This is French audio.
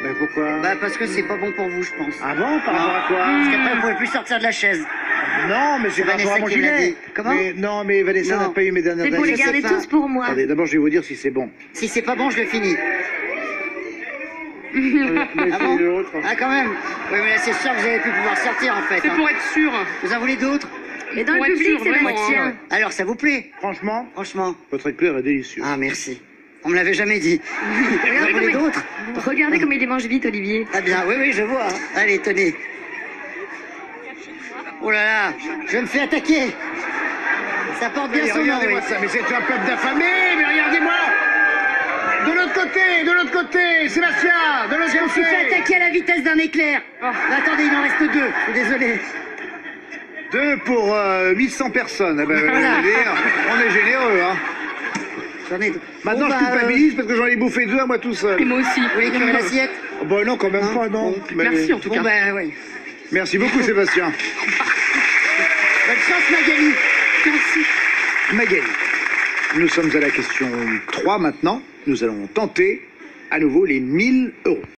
Mais pourquoi? Bah parce que c'est pas bon pour vous, je pense. Ah bon? Par rapport à quoi? Parce qu'après, vous pouvez plus sortir de la chaise. Non, mais c'est par rapport à mon Vanessa qui me l'a gilet. dit. Comment? Non, mais Vanessa Non. n'a pas eu mes dernières C'est pour les je sais garder pas. tous pour moi. Attendez, d'abord, je vais vous dire si c'est bon. Si c'est pas bon, je le finis. Mais Ah bon? c'est l'autre. Ah quand même. Oui, mais là c'est sûr que vous allez plus pouvoir sortir en fait. C'est hein. pour être sûr. Vous en voulez d'autres? Et dans le Pour être public, sûr, c'est vraiment, Bastien. hein. Alors ça vous plaît? Franchement, Franchement. votre éclair est délicieux. Ah merci. On me l'avait jamais dit. Vous en Regardez voulez comme, d'autres? regardez comme il les mange vite, Olivier. Ah bien, oui, oui, je vois. hein. Allez, tenez. Oh là là, je me fais attaquer. Ça porte bien Mais son nom, regardez-moi oui. ça, mais c'est un peuple d'affamés, mais regardez-moi. De l'autre côté, Sébastien, de l'autre Je me suis fait côté. attaquer à la vitesse d'un éclair. Oh. Mais attendez, il en reste deux. Je suis désolé. 2 pour 800 personnes. Eh ben, Voilà. je veux dire, on est généreux, hein. J'en ai deux. Maintenant, Bon, je bah, culpabilise parce que j'en ai bouffé 2 à moi tout Et seul. moi aussi. Vous voulez éclairer l'assiette? Oh, bah non, quand même Hein? pas, non. Bon. Mais- Merci en tout Bon, cas. ben oui. Merci beaucoup, Sébastien. Bonne chance, Magali. Merci. Magali, nous sommes à la question 3 maintenant. Nous allons tenter à nouveau les 1000 euros.